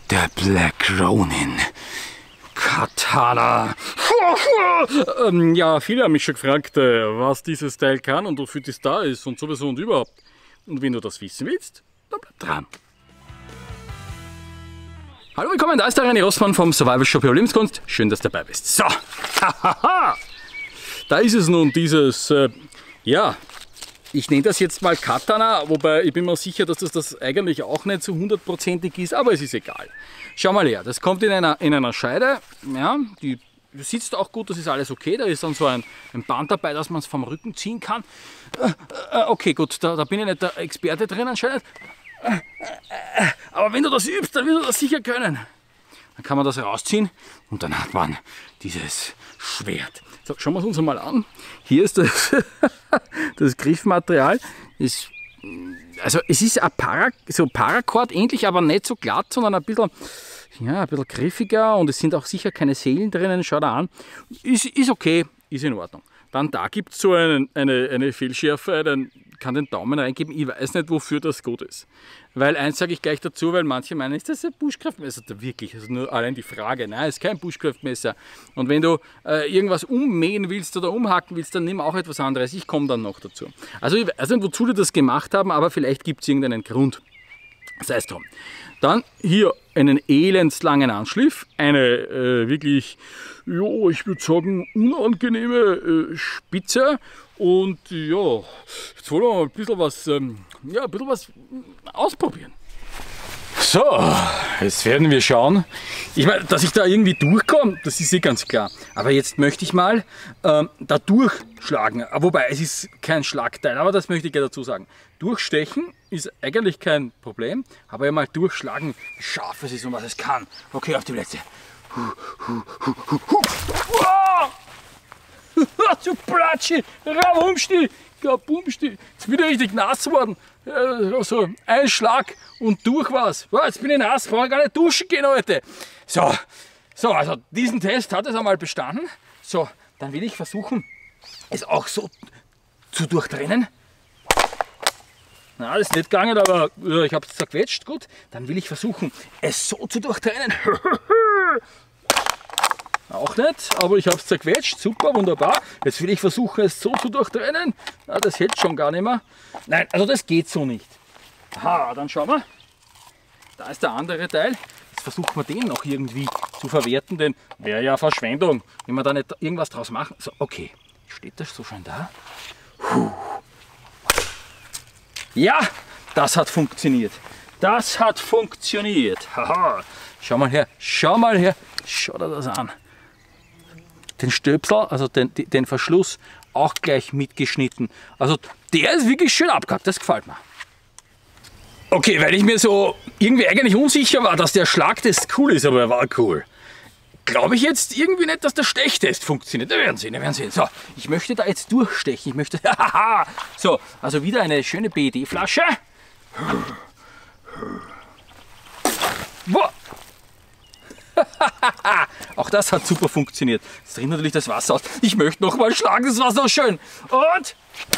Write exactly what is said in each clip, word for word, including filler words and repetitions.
Der Black Ronin. Katana. ähm, ja, viele haben mich schon gefragt, was dieses Teil kann und wofür das da ist und sowieso und überhaupt. Und wenn du das wissen willst, dann bleib dran. Hallo, willkommen, da ist der René Rossmann vom Survival Shop Überlebenskunst. Schön, dass du dabei bist. So, da ist es nun, dieses, äh, ja, ich nenne das jetzt mal Katana, wobei ich bin mir sicher, dass das, das eigentlich auch nicht so hundertprozentig ist, aber es ist egal. Schau mal her, das kommt in einer, in einer Scheide, ja, die sitzt auch gut, das ist alles okay, da ist dann so ein, ein Band dabei, dass man es vom Rücken ziehen kann. Äh, äh, okay, gut, da, da bin ich nicht der Experte drin anscheinend. Aber wenn du das übst, dann wirst du das sicher können. Dann kann man das rausziehen und dann hat man dieses Schwert. So, schauen wir es uns mal an. Hier ist das, das Griffmaterial. Ist, also es ist ein Para, so Paracord ähnlich, aber nicht so glatt, sondern ein bisschen, ja, ein bisschen griffiger und es sind auch sicher keine Seelen drinnen. Schau da an. Ist, ist okay, ist in Ordnung. Dann da gibt es so einen, eine, eine Fehlschärfe, dann kann den Daumen reingeben. Ich weiß nicht, wofür das gut ist. Weil eins sage ich gleich dazu, weil manche meinen, ist das ein Bushcraft-Messer? Wirklich, das ist nur allein die Frage. Nein, es ist kein Bushcraft-Messer. Und wenn du äh, irgendwas ummähen willst oder umhacken willst, dann nimm auch etwas anderes. Ich komme dann noch dazu. Also ich weiß nicht, wozu die das gemacht haben, aber vielleicht gibt es irgendeinen Grund. Sei es drum. Dann hier einen elendslangen Anschliff, eine äh, wirklich, jo, ich würde sagen, unangenehme äh, Spitze. Und ja, jetzt wollen wir mal ein bisschen was, ähm, ja, ein bisschen was ausprobieren. So, jetzt werden wir schauen. Ich meine, dass ich da irgendwie durchkomme, das ist eh ganz klar. Aber jetzt möchte ich mal ähm, da durchschlagen. Wobei, es ist kein Schlagteil, aber das möchte ich gleich dazu sagen. Durchstechen ist eigentlich kein Problem, aber ja mal durchschlagen, wie scharf es ist und was es kann. Okay, auf die Plätze. Zu Platschi, Rabumsti, Kabumsti. Jetzt bin ich richtig nass geworden. Also ein Schlag und durch was. Jetzt bin ich nass, brauche ich gar nicht duschen gehen heute. So, so, also diesen Test hat es einmal bestanden. So, dann will ich versuchen, es auch so zu durchtrennen. Na, das ist nicht gegangen, aber ja, ich habe es zerquetscht, gut. Dann will ich versuchen, es so zu durchtrennen. Auch nicht, aber ich habe es zerquetscht, super, wunderbar. Jetzt will ich versuchen, es so zu durchtrennen. Na, das hält schon gar nicht mehr. Nein, also das geht so nicht. Aha, dann schauen wir. Da ist der andere Teil. Jetzt versuchen wir den noch irgendwie zu verwerten, denn wäre ja Verschwendung, wenn wir da nicht irgendwas draus machen. So, okay, steht das so schön da? Puh. Ja, das hat funktioniert. Das hat funktioniert. Haha. Schau mal her, schau mal her. Schau dir das an. Den Stöpsel, also den, den Verschluss, auch gleich mitgeschnitten. Also der ist wirklich schön abgehackt, das gefällt mir. Okay, weil ich mir so irgendwie eigentlich unsicher war, dass der Schlagtest cool ist, aber er war cool. Glaube ich jetzt irgendwie nicht, dass der Stechtest funktioniert. Wir werden sehen, wir werden sehen. So, ich möchte da jetzt durchstechen. Ich möchte. So, also wieder eine schöne B E D-Flasche. Boah. Auch das hat super funktioniert. Jetzt dringt natürlich das Wasser aus. Ich möchte noch mal schlagen, das war so schön. Und.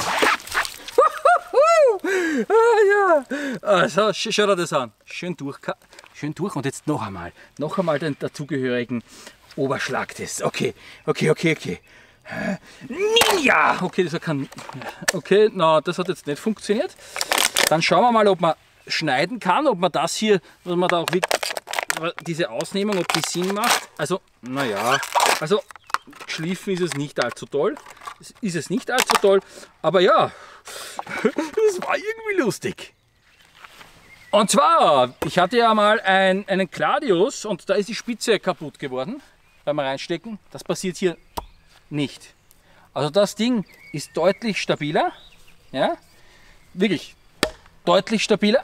Ah, ja. Also, schau dir das an. Schön durch, schön durch und jetzt noch einmal. Noch einmal den dazugehörigen Oberschlagtest. Okay, okay, okay, okay. Ninja! Okay, das kann. Okay, na, das hat jetzt nicht funktioniert. Dann schauen wir mal, ob man schneiden kann, ob man das hier, was man da auch wirklich. Diese Ausnehmung, ob die Sinn macht. Also, naja, also geschliffen ist es nicht allzu toll. Ist es nicht allzu toll, aber ja, das war irgendwie lustig. Und zwar, ich hatte ja mal ein, einen Gladius und da ist die Spitze kaputt geworden beim Reinstecken. Das passiert hier nicht. Also das Ding ist deutlich stabiler, ja, wirklich deutlich stabiler,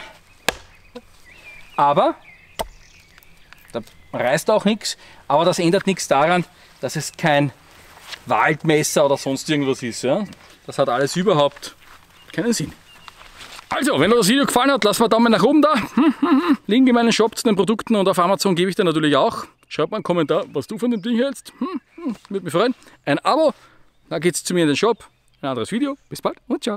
aber da reißt auch nichts, aber das ändert nichts daran, dass es kein Waldmesser oder sonst irgendwas ist. Ja? Das hat alles überhaupt keinen Sinn. Also, wenn dir das Video gefallen hat, lass mal einen Daumen nach oben da. Link in meinen Shop zu den Produkten und auf Amazon gebe ich dir natürlich auch. Schreib mal einen Kommentar, was du von dem Ding hältst. Würde mich freuen. Ein Abo, dann geht's zu mir in den Shop. Ein anderes Video. Bis bald und ciao.